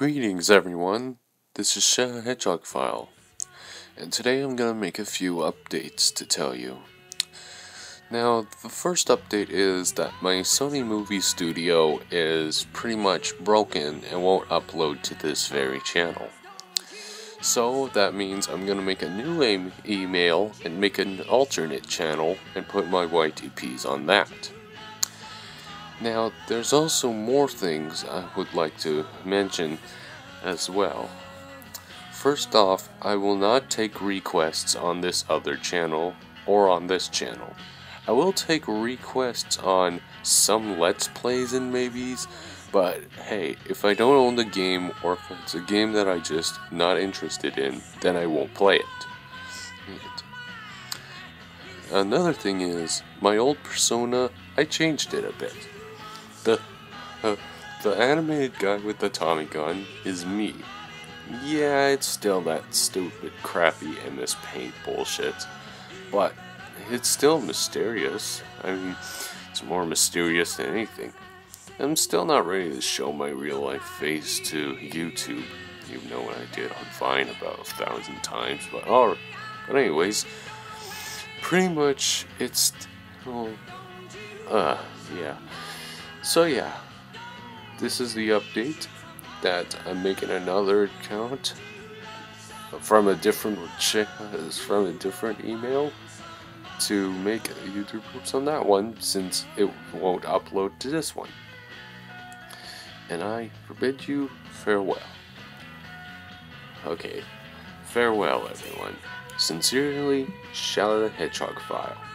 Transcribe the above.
Greetings everyone, this is Hedgehog File, and today I'm gonna make a few updates to tell you. Now, the first update is that my Sony Movie Studio is pretty much broken and won't upload to this very channel. So that means I'm gonna make a new email and make an alternate channel and put my YTPs on that. Now, there's also more things I would like to mention as well. First off, I will not take requests on this other channel or on this channel. I will take requests on some Let's Plays and maybes, but hey, if I don't own the game or if it's a game that I just not interested in, then I won't play it. Another thing is, my old persona, I changed it a bit. The animated guy with the Tommy gun is me. Yeah, it's still that stupid, crappy MS Paint bullshit, but it's still mysterious. I mean, it's more mysterious than anything. I'm still not ready to show my real-life face to YouTube, even though what I did on Vine about 1,000 times, but anyways, pretty much it's, yeah. So yeah, this is the update that I'm making another account from a different email to make YouTube groups on that one, since it won't upload to this one. And I forbid you farewell. Okay, farewell everyone. Sincerely, Shala the Hedgehog File.